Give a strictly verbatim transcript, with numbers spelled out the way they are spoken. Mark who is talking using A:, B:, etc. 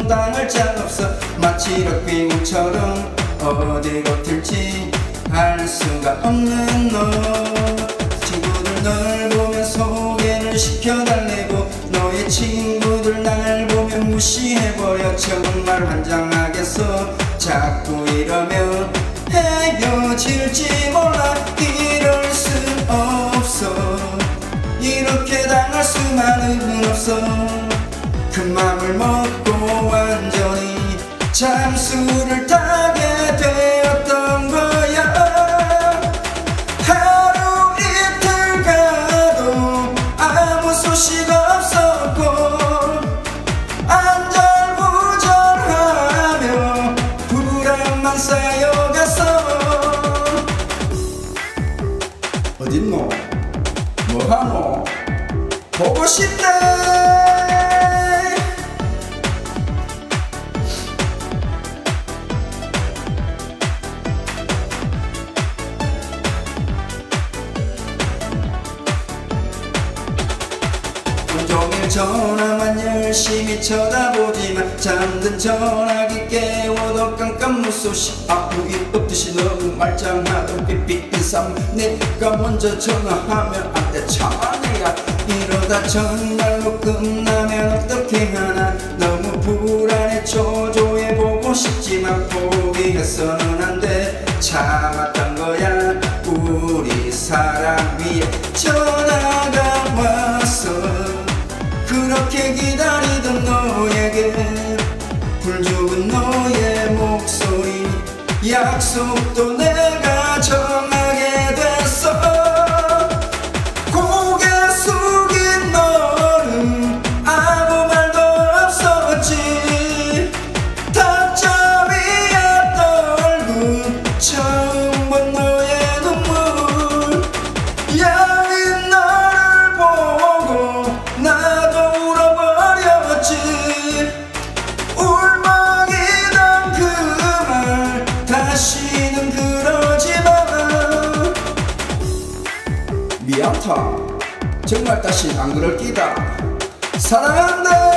A: 당할 자 없어. 마치 럭비공처럼 어디로 튈지 알 수가 없는 너. 친구들 널 보면 소개를 시켜달래고 너의 친구들 날 보면 무시해버려. 정말 환장하겠어. 자꾸 이러면 헤어질지 몰라. 이럴 순 없어. 이렇게 당할 수만은 없어. 큰 맘을 먹고 완전히 잠수를 타게 되었던 거야. 하루 이틀 가도 아무 소식 없었고 안절부절하며 불안만 쌓여갔어. 어딨노? 뭐하노? 보고 싶대. 온종일 전화만 열심히 쳐다보지만 잠든 전화기 깨워도 깜깜무소식. 아무 일 없듯이 너무 말짱하던 삐삐 인삼. 내가 먼저 전화하면 안돼 참아내야. 이러다 정말로 끝나면 어떻게 하나. 너무 불안해 초조해보고 싶지만 포기해서는 안돼. 참았던 거야. 우리 사랑 위에 전화가 왔어. 그렇게 기다리던 너에게 불 죽은 너의 목소리. 약속도 내가 정하게 됐어. 고개 숙인 너는 아무 말도 없었지. 탁자 위에 떨군 처음 본 너의 눈물. 야윈 너를 보고 나도 울어버렸지. 울먹이던 그 말 다시는 그러지마. 미안타. 정말 다시 안 그럴 끼다. 사랑한다.